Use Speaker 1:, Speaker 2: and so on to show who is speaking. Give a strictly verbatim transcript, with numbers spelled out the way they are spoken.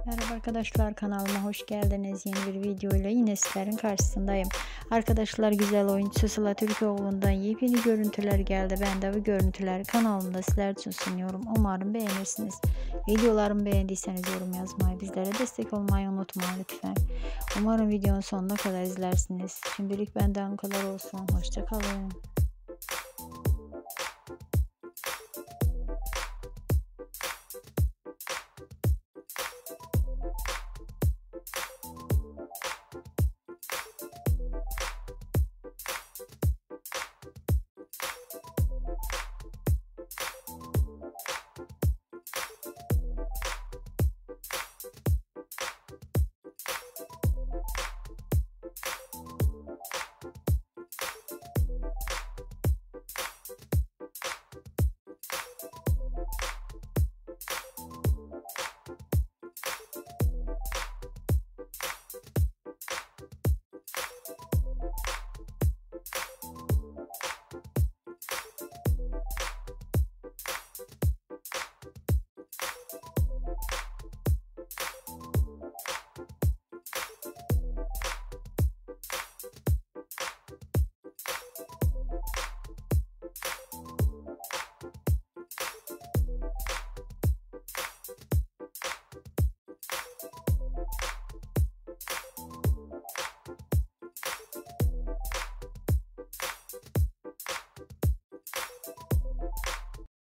Speaker 1: Merhaba arkadaşlar, kanalıma hoş geldiniz. Yeni bir video ile yine sizlerin karşısındayım. Arkadaşlar, güzel oyuncu Sıla Türkoğlu'ndan yepyeni görüntüler geldi. Ben de bu görüntüleri kanalımda sizler için sunuyorum. Umarım beğenirsiniz. Videolarımı beğendiyseniz yorum yazmayı, bizlere destek olmayı unutmayın lütfen. Umarım videonun sonuna kadar izlersiniz. Şimdilik benden bu kadar olsun. Hoşça kalın.